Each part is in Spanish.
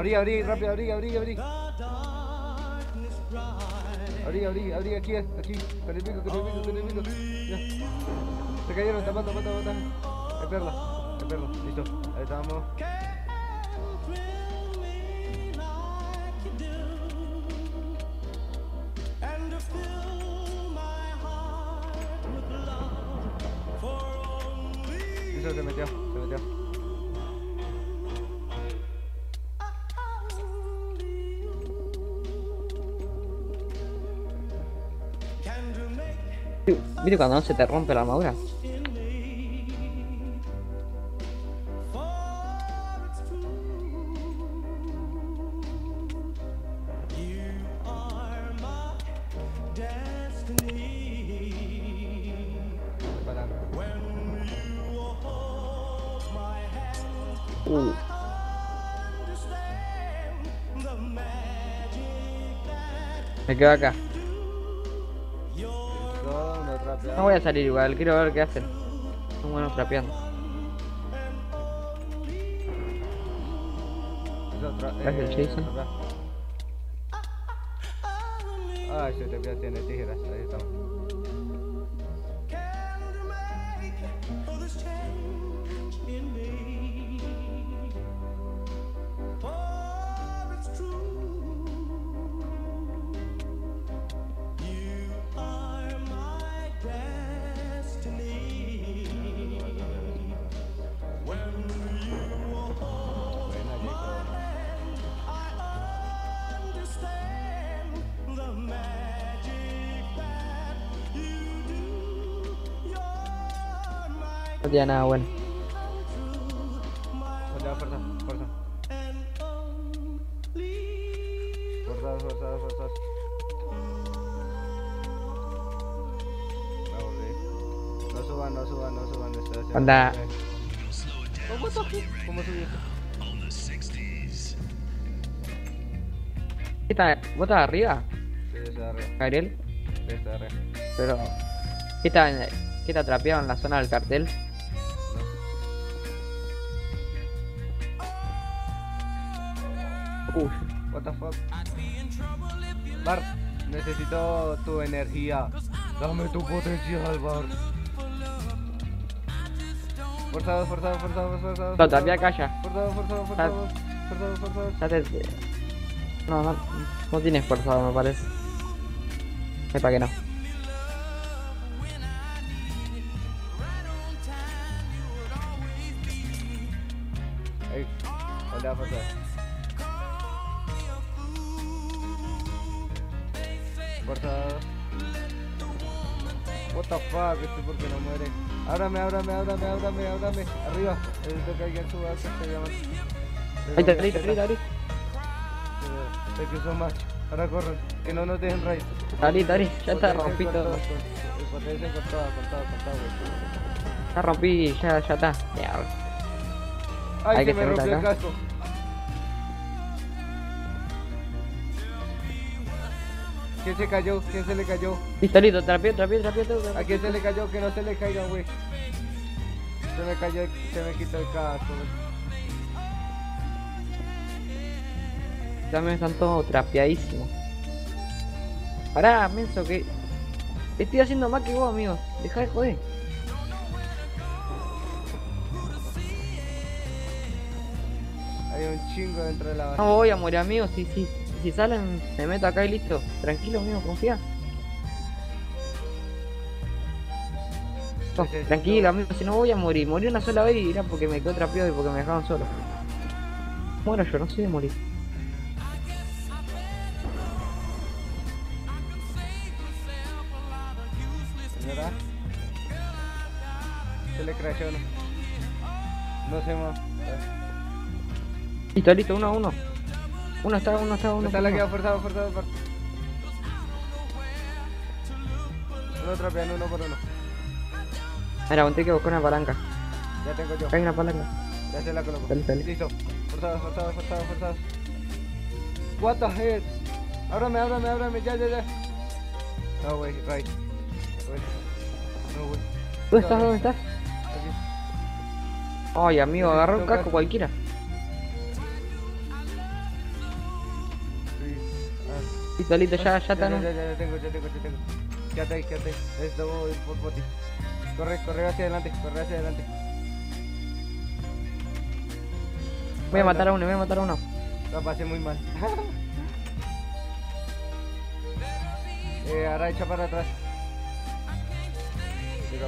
Abrí, rápido, abrí. Abrí, aquí, con el pico. Ya. Se cayeron, mata. Es perla, listo, ahí estamos. Listo, se metió. ¿Viste cuando no se te rompe la armadura? Me quedo acá. No voy a salir igual, quiero ver qué hacen. Son buenos trapeando. Gracias, Jason. Ay, se te tiene tijeras, ahí estamos. No tiene nada bueno. Fuerza. No suban. Anda. ¿Cómo subí? ¿Vos estás arriba, Sí, está arriba. Gabriel? Sí, está arriba. Pero... ¿Qué está trapeado en la zona del cartel? Uff. What the fuck? Bart, necesito tu energía. Dame tu potencial, Bart. Forzado. No, trapea acá ya. Forzado. No tienes forzado, me parece. Sepa que no. Ahí, hola, forzado. What the fuck, por qué no muere. Ábrame. Arriba, necesito que alguien suba, que se llama. Ahí está. Sé que son más. Ahora corren, que no nos dejen raid. Dale, ya está rompí todo. Potencia con todo, güey. Ya rompí, ya está. Mierda. Ay, Hay se que me rompió el acá. casco. ¿Quién se cayó? ¿Quién se le cayó? Listo, trapeo todo. ¿A quién se le cayó? Que no se le caiga, güey. Se me cayó, se me quitó el casco, güey. También están todos trapeadísimos. Pará, menso, que estoy haciendo más que vos, amigo. Dejá de joder. Hay un chingo dentro de la base. No voy a morir, amigo. Si salen, me meto acá y listo. Tranquilo, amigo, confía. No, tranquilo, amigo, si no voy a morir. Morí una sola vez y era porque me quedó trapeado y porque me dejaron solo. Muero yo, no soy de morir. ¿Verdad? Se le crashó, no sé más. Listo, 1-1. Uno está. Está la queda forzado. Uno trapeando, uno por uno. Mira, aguanté que buscar una palanca. Ya tengo yo. Hay una palanca. Ya se la coloco. Dale. Listo. Forzado. What the heck. Ábrame, ya. No, güey, right. No, güey. ¿Dónde estás? Aquí. Ay, amigo, agarró un casco cualquiera. Listo, listo, ya está, ¿no? Ya tengo. Quédate ahí. Esto voy por ti. Corre hacia adelante. Voy a matar a uno. La pasé muy mal. Ahora echa para atrás. Pero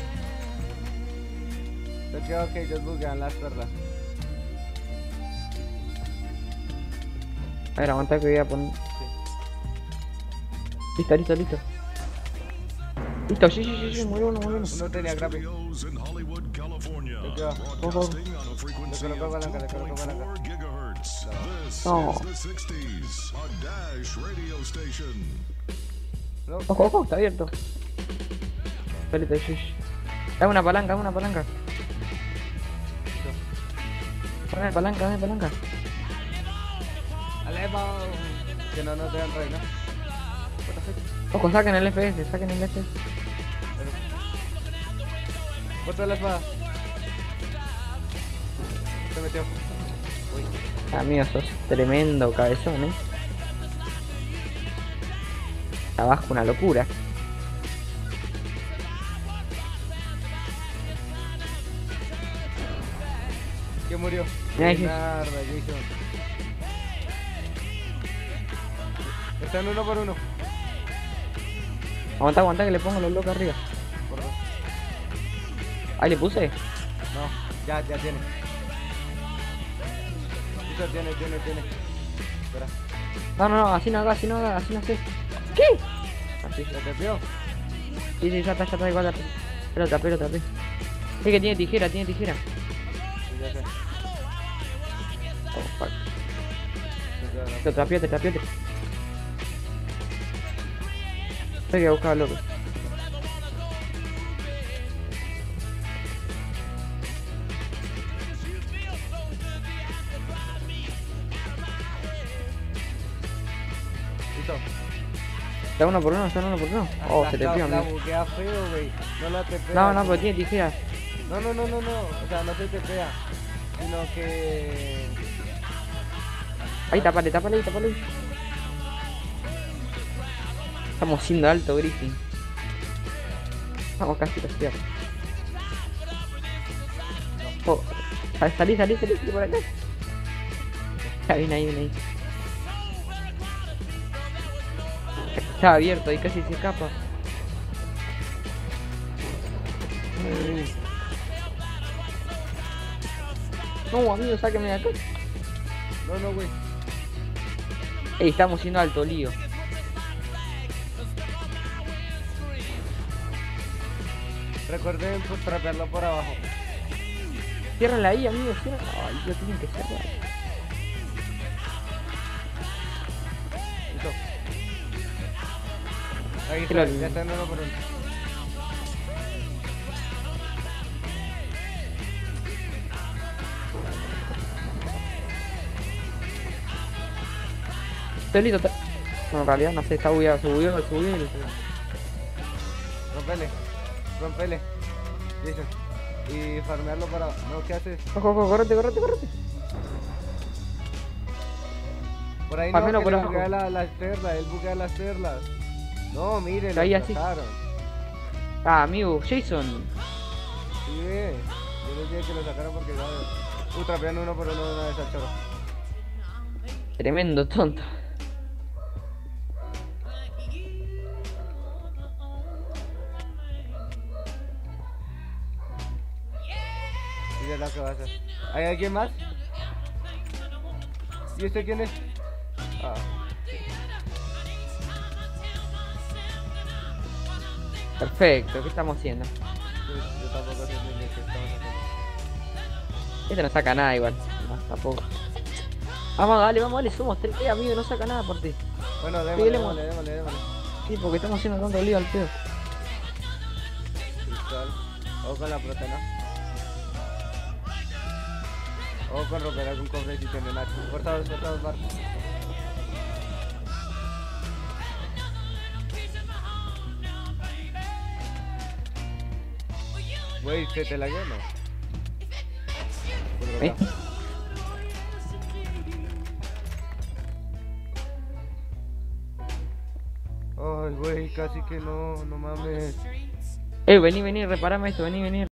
vamos, yo creo que ellos buscan las perlas. A ver, aguanta que voy a poner. Listo. Listo, sí, murió uno. Uno tenía grave. Ojo. Le coloco palanca. No. No. Ojo, está abierto. Espérate, Dame una palanca. Dame palanca. Alema. Que no te dan reina. Ojo, saquen el FPS. Bota la espada. Se metió. Uy. Amigo, sos tremendo cabezón, Abajo una locura. ¿Quién murió? Nice. Mierda, Jason. Están uno por uno. Aguanta que le pongo los locos arriba. Por dos. Ahí le puse. No, ya tiene. Listo, tiene. Espera. No, así no sé. ¿Qué? Así. ¿Ya te vio? Sí, ya está igual. Pero tapé. Es que tiene tijera. Sí, ya sé. Oh, fuck. Ya, Trapiate. Hay que buscar loco. Listo. Está uno por uno. Oh, se te pilló, La amigo. buguea feo, güey. No la tepea. No, pero tiene tijera. No. O sea, no se tepea. Sino que... Ahí, tapale. Estamos siendo alto, Griffin. Vamos, casi. Oh, salí por acá. Ya, viene ahí. Estaba abierto y casi se escapa. No, amigo, sáqueme de acá. No, güey. Ey, estamos siendo alto lío. Recuerden pues trapearlo por abajo. Ciérrenla ahí, amigo, ciérrenla. Ay, lo tienen que cerrar. Listo. Ahí Que lo- está, ya está en uno por uno. Estoy listo. No, en realidad no sé, está bugueado, se bugueó y Rompele. Jason. Y farmearlo para... No, ¿qué haces? Ojo, correte. Por ahí Farmelo no, que por él abajo. buguea las perlas, él buguea las perlas. No, miren, lo Ahí así. trataron. Ah, amigo, Jason. Sí, ve. Yo les dije que lo sacaron porque... trapean uno por uno de una vez al choro. Tremendo tonto. Y es lo que va a hacer. ¿Hay alguien más? ¿Y este quién es? Ah. Perfecto, ¿qué estamos haciendo? Yo tampoco sé bien qué estamos haciendo. Este no saca nada igual. No, tampoco. Vamos, dale, somos 3, amigo, no saca nada por ti. Bueno, Pídele, démosle. Sí, porque estamos haciendo tanto lío al pedo. Cristal. O con la proteína. O con romper algún cofrecito en el Nacho. Cortados, Marco. Güey, ¿se te lagueó o no? Por ¿Eh? acá. Ay, güey, casi que no, no mames. Vení, vení, reparame esto, vení, vení.